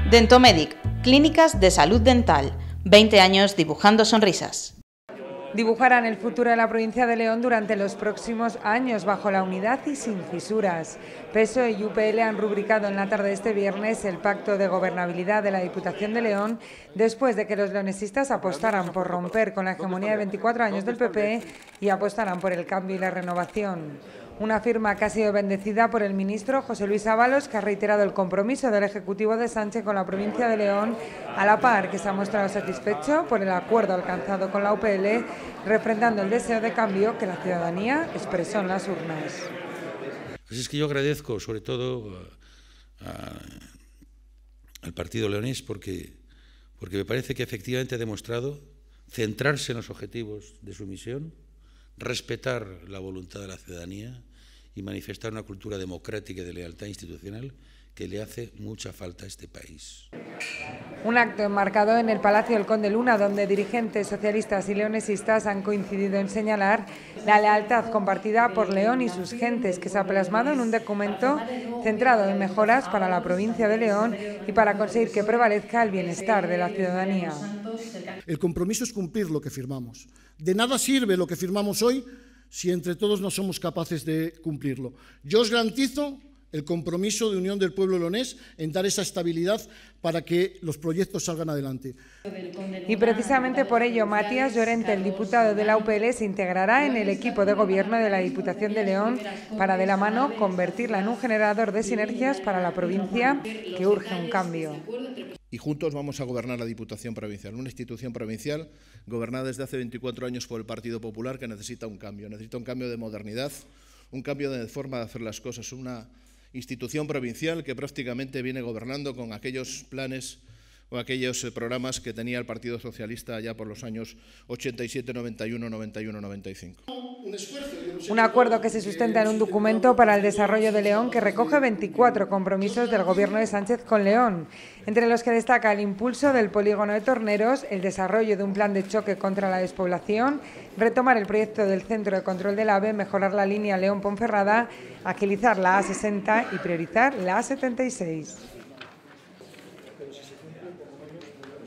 Dentomedic, clínicas de salud dental, 20 años dibujando sonrisas. Dibujarán el futuro de la provincia de León durante los próximos años bajo la unidad y sin fisuras. PSOE y UPL han rubricado en la tarde de este viernes el pacto de gobernabilidad de la Diputación de León después de que los leonesistas apostaran por romper con la hegemonía de 24 años del PP y apostaran por el cambio y la renovación. Una firma que ha sido bendecida por el ministro José Luis Ábalos, que ha reiterado el compromiso del Ejecutivo de Sánchez con la provincia de León, a la par que se ha mostrado satisfecho por el acuerdo alcanzado con la UPL, refrendando el deseo de cambio que la ciudadanía expresó en las urnas. Así es que yo agradezco sobre todo al partido leonés porque me parece que efectivamente ha demostrado centrarse en los objetivos de su misión, respetar la voluntad de la ciudadanía y manifestar una cultura democrática y de lealtad institucional que le hace mucha falta a este país. Un acto enmarcado en el Palacio del Conde Luna, donde dirigentes socialistas y leonesistas han coincidido en señalar la lealtad compartida por León y sus gentes, que se ha plasmado en un documento centrado en mejoras para la provincia de León y para conseguir que prevalezca el bienestar de la ciudadanía. El compromiso es cumplir lo que firmamos. De nada sirve lo que firmamos hoy si entre todos no somos capaces de cumplirlo. Yo os garantizo el compromiso de unión del pueblo leonés en dar esa estabilidad para que los proyectos salgan adelante. Y precisamente por ello, Matías Llorente, el diputado de la UPL, se integrará en el equipo de gobierno de la Diputación de León para, de la mano, convertirla en un generador de sinergias para la provincia que urge un cambio. Y juntos vamos a gobernar la Diputación Provincial, una institución provincial gobernada desde hace 24 años por el Partido Popular que necesita un cambio de modernidad, un cambio de forma de hacer las cosas, una institución provincial que prácticamente viene gobernando con aquellos planes o aquellos programas que tenía el Partido Socialista ya por los años 87, 91, 91, 95. Un acuerdo que se sustenta en un documento para el desarrollo de León que recoge 24 compromisos del Gobierno de Sánchez con León, entre los que destaca el impulso del polígono de Torneros, el desarrollo de un plan de choque contra la despoblación, retomar el proyecto del Centro de Control del AVE, mejorar la línea León-Ponferrada, agilizar la A60 y priorizar la A76.